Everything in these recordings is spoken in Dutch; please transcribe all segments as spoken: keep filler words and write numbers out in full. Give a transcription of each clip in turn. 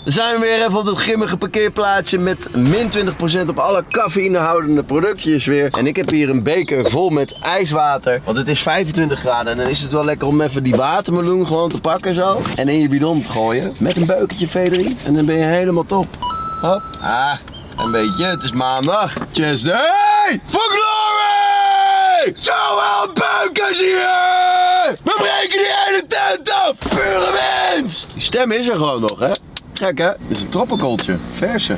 Dan zijn we weer even op het grimmige parkeerplaatsje met min twintig procent op alle cafeïnehoudende productjes weer. En ik heb hier een beker vol met ijswater, want het is vijfentwintig graden. En dan is het wel lekker om even die watermeloen gewoon te pakken zo. En in je bidon te gooien. Met een beukentje V drie. En dan ben je helemaal top. Hop. Ah, een beetje. Het is maandag. Tuesday! For glory! Zo wel beukers hier! We breken die hele tent af! Pure winst! Die stem is er gewoon nog, hè? Gek, hè? Dit is een troppenkooltje. Verse.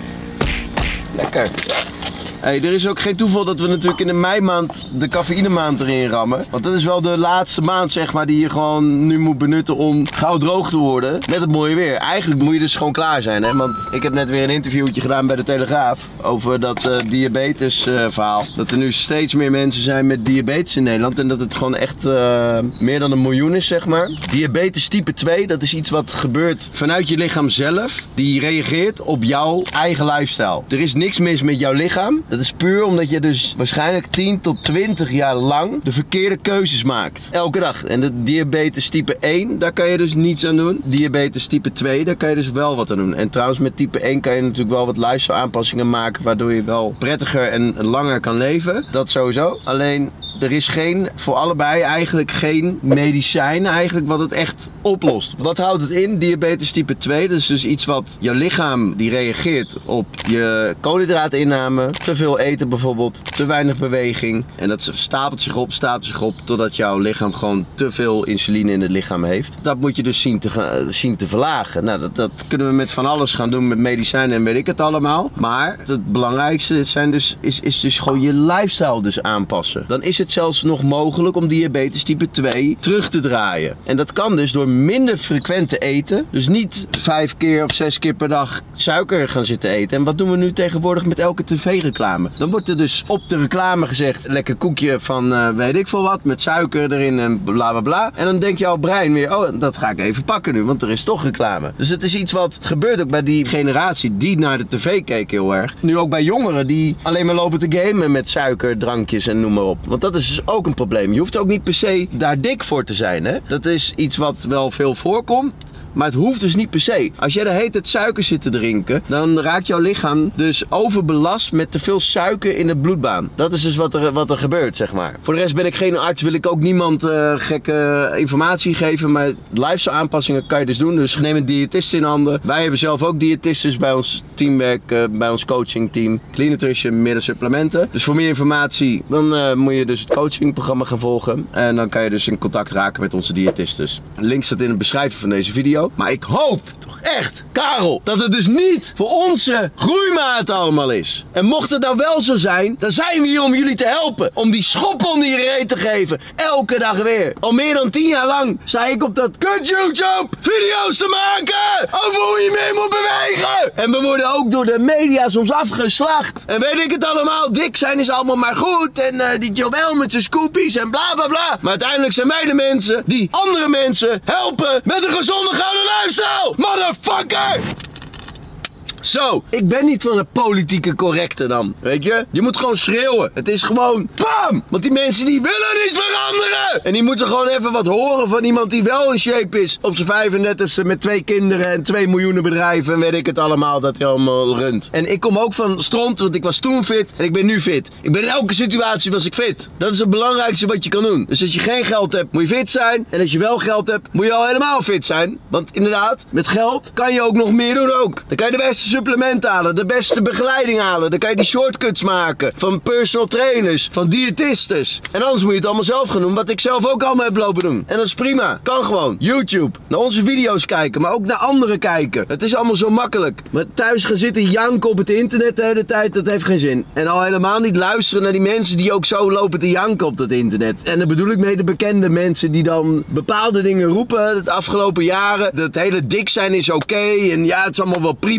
Lekker. Hey, er is ook geen toeval dat we natuurlijk in de meimaand de cafeïnemaand erin rammen. Want dat is wel de laatste maand, zeg maar, die je gewoon nu moet benutten om gauw droog te worden. Met het mooie weer. Eigenlijk moet je dus gewoon klaar zijn, hè. Want ik heb net weer een interviewtje gedaan bij de Telegraaf over dat uh, diabetes uh, verhaal. Dat er nu steeds meer mensen zijn met diabetes in Nederland. En dat het gewoon echt uh, meer dan een miljoen is, zeg maar. Diabetes type twee, dat is iets wat gebeurt vanuit je lichaam zelf. Die reageert op jouw eigen lifestyle. Er is niks mis met jouw lichaam. Dat is puur omdat je dus waarschijnlijk tien tot twintig jaar lang de verkeerde keuzes maakt. Elke dag. En de diabetes type één, daar kan je dus niets aan doen. Diabetes type twee, daar kan je dus wel wat aan doen. En trouwens met type één kan je natuurlijk wel wat lifestyle aanpassingen maken, waardoor je wel prettiger en langer kan leven. Dat sowieso. Alleen er is geen, voor allebei eigenlijk geen medicijn eigenlijk wat het echt oplost. Wat houdt het in? Diabetes type twee, dat is dus iets wat je lichaam die reageert op je koolhydraatinname, te veel eten bijvoorbeeld, te weinig beweging. En dat stapelt zich op, stapelt zich op, totdat jouw lichaam gewoon te veel insuline in het lichaam heeft. Dat moet je dus zien te, zien te verlagen. Nou, dat, dat kunnen we met van alles gaan doen, met medicijnen en weet ik het allemaal. Maar het belangrijkste zijn dus, is, is dus gewoon je lifestyle dus aanpassen. Dan is het zelfs nog mogelijk om diabetes type twee terug te draaien. En dat kan dus door minder frequent te eten. Dus niet vijf keer of zes keer per dag suiker gaan zitten eten. En wat doen we nu tegenwoordig met elke tv-reclame? Dan wordt er dus op de reclame gezegd, lekker koekje van uh, weet ik veel wat, met suiker erin en bla bla bla. En dan denkt jouw brein weer, oh, dat ga ik even pakken nu, want er is toch reclame. Dus het is iets wat, het gebeurt ook bij die generatie die naar de tv keek heel erg. Nu ook bij jongeren die alleen maar lopen te gamen met suiker, drankjes en noem maar op. Want dat is dus ook een probleem. Je hoeft ook niet per se daar dik voor te zijn, hè. Dat is iets wat wel veel voorkomt. Maar het hoeft dus niet per se. Als jij de hele tijd suiker zit te drinken, dan raakt jouw lichaam dus overbelast met te veel suiker in de bloedbaan. Dat is dus wat er, wat er gebeurt, zeg maar. Voor de rest ben ik geen arts, wil ik ook niemand uh, gekke informatie geven. Maar lifestyle aanpassingen kan je dus doen. Dus neem een diëtist in handen. Wij hebben zelf ook diëtistes bij ons teamwerk, uh, bij ons coachingteam. Clean Nutrition, midden supplementen. Dus voor meer informatie, dan uh, moet je dus het coachingprogramma gaan volgen. En dan kan je dus in contact raken met onze diëtistes. Link staat in de beschrijving van deze video. Maar ik hoop toch echt, Karel, dat het dus niet voor onze groeimaat allemaal is. En mocht het nou wel zo zijn, dan zijn we hier om jullie te helpen. Om die schop onder je reet te geven. Elke dag weer. Al meer dan tien jaar lang sta ik op dat kut YouTube video's te maken over hoe je meer moet bewegen. En we worden ook door de media soms afgeslacht. En weet ik het allemaal, dik zijn is allemaal maar goed. En uh, die Joël met zijn scoopies en bla bla bla. Maar uiteindelijk zijn wij de mensen die andere mensen helpen met een gezonde gouden lifestyle. Motherfucker! Zo, ik ben niet van de politieke correcte dan, weet je? Je moet gewoon schreeuwen. Het is gewoon BAM! Want die mensen die willen niet veranderen! En die moeten gewoon even wat horen van iemand die wel in shape is. Op zijn vijfendertigste met twee kinderen en twee miljoenen bedrijven en weet ik het allemaal dat hij allemaal runt. En ik kom ook van stront, want ik was toen fit en ik ben nu fit. Ik ben in elke situatie was ik fit. Dat is het belangrijkste wat je kan doen. Dus als je geen geld hebt, moet je fit zijn. En als je wel geld hebt, moet je al helemaal fit zijn. Want inderdaad, met geld kan je ook nog meer doen ook. Dan kan je de beste supplementen halen, de beste begeleiding halen. Dan kan je die shortcuts maken van personal trainers, van diëtistes. En anders moet je het allemaal zelf gaan doen, wat ik zelf ook allemaal heb lopen doen. En dat is prima. Kan gewoon. YouTube. Naar onze video's kijken, maar ook naar anderen kijken. Het is allemaal zo makkelijk. Maar thuis gaan zitten janken op het internet de hele tijd, dat heeft geen zin. En al helemaal niet luisteren naar die mensen die ook zo lopen te janken op dat internet. En dan bedoel ik mee de bekende mensen die dan bepaalde dingen roepen de afgelopen jaren. Dat hele dik zijn is oké okay, en ja, het is allemaal wel prima. Het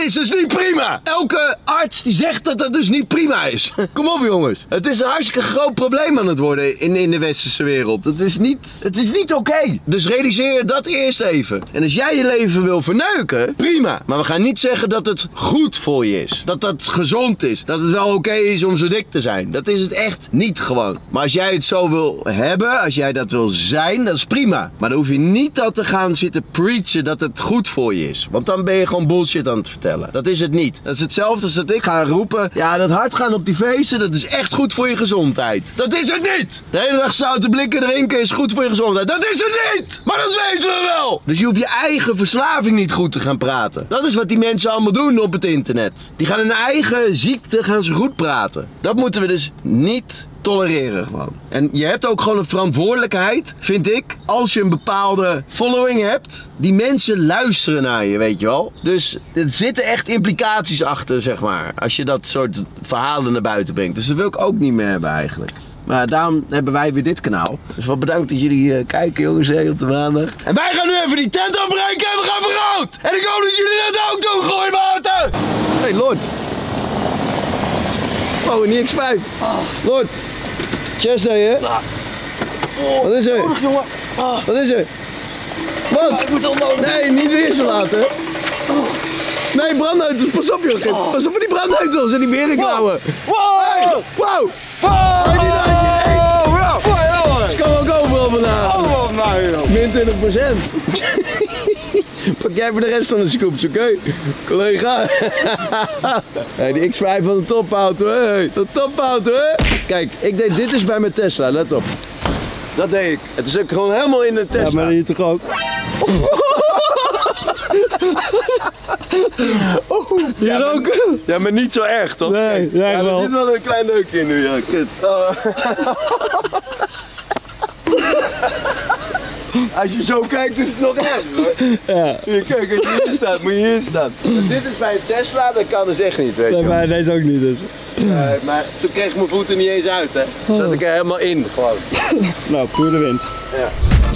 is dus niet prima. Elke arts die zegt dat dat dus niet prima is. Kom op jongens. Het is een hartstikke groot probleem aan het worden in, in de westerse wereld. Het is niet, het is niet oké. Okay. Dus realiseer dat eerst even. En als jij je leven wil verneuken, prima. Maar we gaan niet zeggen dat het goed voor je is. Dat dat gezond is. Dat het wel oké okay is om zo dik te zijn. Dat is het echt niet gewoon. Maar als jij het zo wil hebben, als jij dat wil zijn, dat is prima. Maar dan hoef je niet dat te gaan zitten preachen dat het goed voor je is. Want dan ben je gewoon bullshit aan het vertellen. Dat is het niet. Dat is hetzelfde als dat ik ga roepen, ja, dat hard gaan op die feesten, dat is echt goed voor je gezondheid. Dat is het niet! De hele dag zoute blikken drinken is goed voor je gezondheid. Dat is het niet! Maar dat weten we wel! Dus je hoeft je eigen verslaving niet goed te gaan praten. Dat is wat die mensen allemaal doen op het internet. Die gaan hun eigen ziekte gaan ze goed praten. Dat moeten we dus niet tolereren gewoon. En je hebt ook gewoon een verantwoordelijkheid, vind ik, als je een bepaalde following hebt. Die mensen luisteren naar je, weet je wel. Dus er zitten echt implicaties achter, zeg maar, als je dat soort verhalen naar buiten brengt. Dus dat wil ik ook niet meer hebben eigenlijk. Maar daarom hebben wij weer dit kanaal. Dus wat bedankt dat jullie uh, kijken jongens hey, op de maandag. En wij gaan nu even die tent afbreken en we gaan verrood! En ik hoop dat jullie dat ook doen, gooi water! Hey Lord. Oh, een X vijf. Lord. Chest hè? Ja. Oh, wat is er? Nodig, jongen. Oh. Wat is er? Wat? Ja, ik moet al nodig. Nee, niet weer zo laten. Oh. Nee, brandneutels. Pas op joh. Oh. Pas op voor die brandneutels en die berenklauwen. Wow. Hey. Wow. Wow. Hey, die hey. Wow. Ja. Wow. Het kan ook overal vandaag. Oh, nou joh. Min twintig procent. Pak jij voor de rest van de scoops, oké? Okay? Collega. Hey, die X vijf van de topauto, hè? Hey, de topauto, hè? Kijk, ik deed dit is bij mijn Tesla, let op. Dat deed ik. Het is ook gewoon helemaal in de Tesla. Ja, maar hier toch ook? Oh, hier ja, ook? Maar, ja, maar niet zo erg, toch? Nee, ja, ja, wel. Er zit wel een klein leukje in nu, ja. Kut. Oh. Als je zo kijkt is het nog erg hoor. Ja. Hier, kijk, als je hier staat, moet je hier staan. Maar dit is bij een Tesla, dat kan dus echt niet, weet je. Nee, bij deze ook niet dus. Uh, maar toen kreeg ik mijn voeten niet eens uit, hè. Toen zat ik er helemaal in, gewoon. Nou, puur de wind. Ja.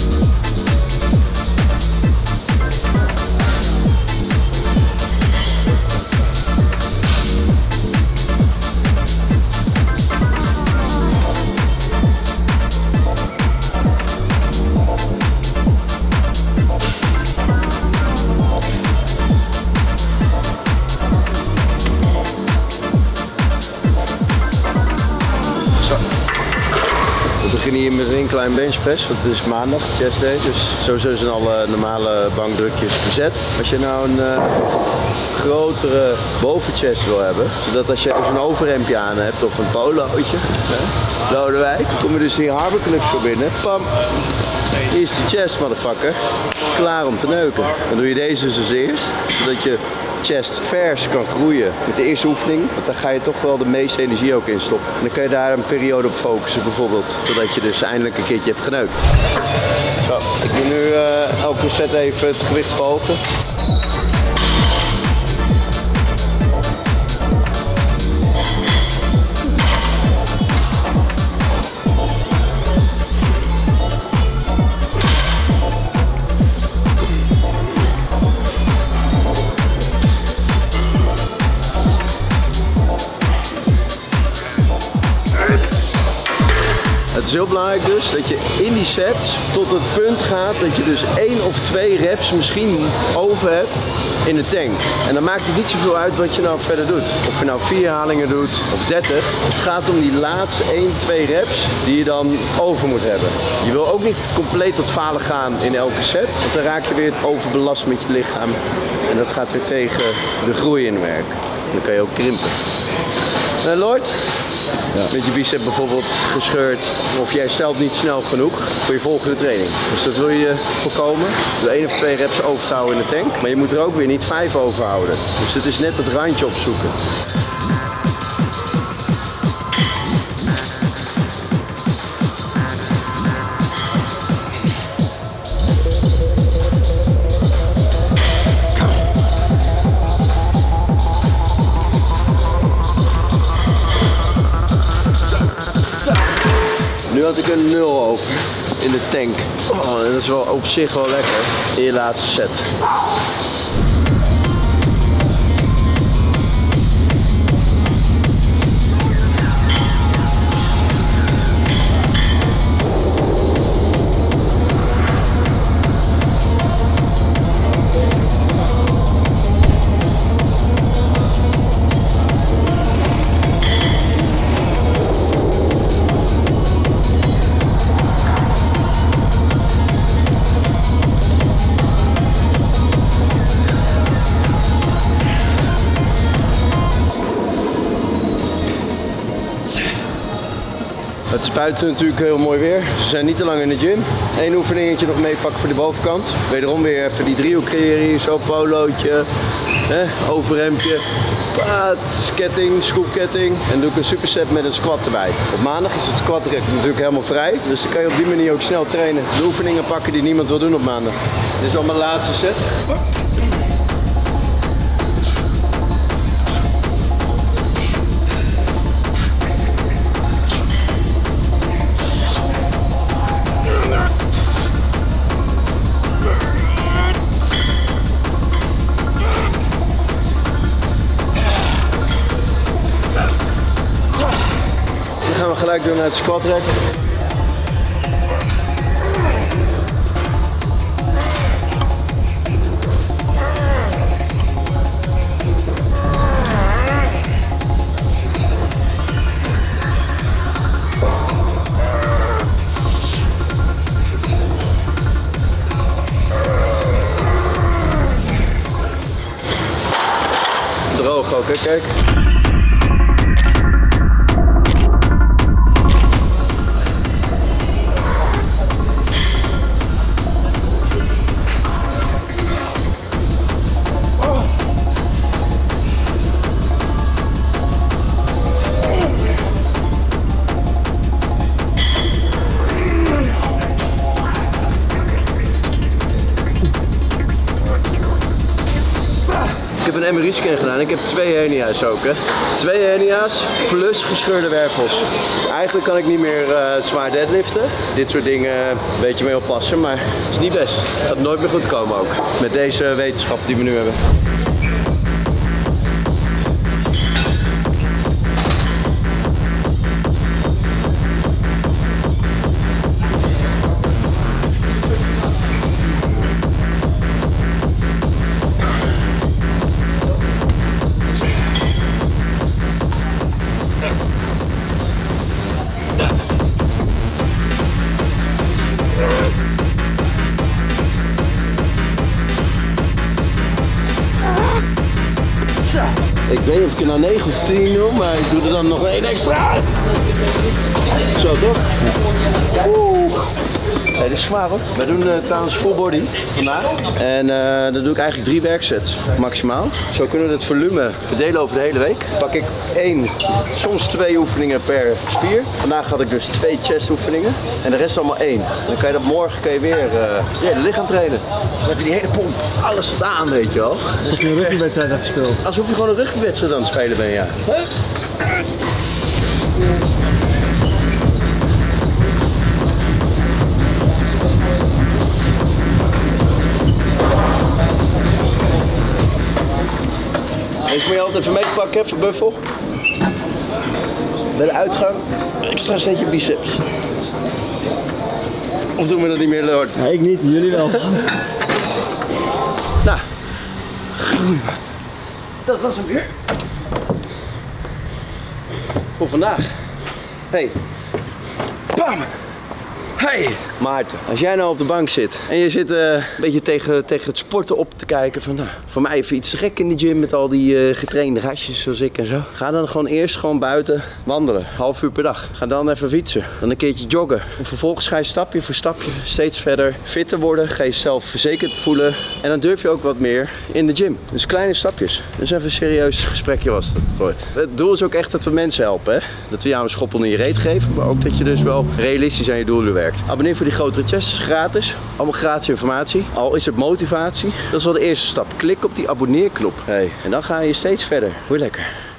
We beginnen hier met een klein benchpress, want het is maandag, chest day, dus sowieso zijn alle normale bankdrukjes bezet. Als je nou een uh, grotere bovenchest wil hebben, zodat als je zo'n overhemdje aan hebt of een polootje, hè, Lodewijk, kom je dus die Harbor Clubs voor binnen, pam, hier is die chest motherfucker, klaar om te neuken. Dan doe je deze dus als eerst, zodat je chest vers kan groeien met de eerste oefening, want daar ga je toch wel de meeste energie ook in stoppen. En dan kan je daar een periode op focussen bijvoorbeeld, zodat je dus eindelijk een keertje hebt geneukt. Zo, ik doe nu uh, elke set even het gewicht verhogen. Het is heel belangrijk dus dat je in die sets tot het punt gaat dat je dus één of twee reps misschien over hebt in de tank. En dan maakt het niet zoveel uit wat je nou verder doet. Of je nou vier halingen doet of dertig. Het gaat om die laatste één, twee reps die je dan over moet hebben. Je wil ook niet compleet tot falen gaan in elke set. Want dan raak je weer overbelast met je lichaam. En dat gaat weer tegen de groei inwerken. Dan kan je ook krimpen. Uh, Lord? Ja. Met je bicep bijvoorbeeld gescheurd of jij stelt niet snel genoeg voor je volgende training. Dus dat wil je voorkomen door één of twee reps over te houden in de tank. Maar je moet er ook weer niet vijf over houden. Dus het is net het randje opzoeken. Nu had ik een nul over in de tank. Oh, en dat is wel op zich wel lekker in je laatste set. het is buiten natuurlijk heel mooi weer. Dus we zijn niet te lang in de gym. Eén oefeningetje nog meepakken voor de bovenkant. Wederom weer even die driehoek creëren hier. Zo polootje, hè, overhemdje, paat, ketting, schroepketting. En doe ik een superset met een squat erbij. Op maandag is het squat natuurlijk helemaal vrij. Dus dan kan je op die manier ook snel trainen. De oefeningen pakken die niemand wil doen op maandag. Dit is al mijn laatste set. Dan gaan we gelijk door naar het squat rack. Droog ook, hè? Kijk. Ik heb een M R I-scan gedaan. Ik heb twee hernia's ook, hè. Twee hernia's plus gescheurde wervels. Dus eigenlijk kan ik niet meer uh, zwaar deadliften. Dit soort dingen een beetje mee oppassen, maar het is niet best. Het gaat nooit meer goed komen ook. Met deze wetenschap die we nu hebben. Ik weet niet of ik er nou negen of tien doe, maar ik doe er dan nog één extra. Zo toch? Oeh. Nee, dit is zwaar hoor. Wij doen uh, trouwens full body vandaag. En uh, dan doe ik eigenlijk drie werksets maximaal. Zo kunnen we het volume verdelen over de hele week. Pak ik één, soms twee oefeningen per spier. Vandaag had ik dus twee chest oefeningen. En de rest allemaal één. Dan kan je dat morgen kan je weer uh, je hele lichaam trainen. Dan heb je die hele pomp, alles staat aan, weet je wel. Alsof je een rugbywedstrijd hebt gespeeld. Alsof je gewoon een rugbywedstrijd aan het spelen bent, ja. Deze moet je altijd even meepakken, even buffel. Bij de uitgang, extra setje biceps. Of doen we dat niet meer, Lord? Nee, ik niet, jullie wel. Nou, groenmaat. Dat was hem weer. Voor vandaag. Hey. Bam! Hey Maarten, als jij nou op de bank zit en je zit uh, een beetje tegen, tegen het sporten op te kijken van nou, voor mij even iets te gek in de gym met al die uh, getrainde gastjes zoals ik en zo. Ga dan gewoon eerst gewoon buiten wandelen, half uur per dag. Ga dan even fietsen, dan een keertje joggen. En vervolgens ga je stapje voor stapje steeds verder fitter worden, ga je jezelf verzekerd voelen en dan durf je ook wat meer in de gym. Dus kleine stapjes. Dus even een serieus gesprekje was dat ooit. Het doel is ook echt dat we mensen helpen, hè? Dat we jou een schoppel in je reet geven, maar ook dat je dus wel realistisch aan je doelen werkt. Abonneer voor die grotere chests, gratis. Allemaal gratis informatie. Al is het motivatie. Dat is wel de eerste stap. Klik op die abonneerknop. Hey. En dan ga je steeds verder. Word lekker.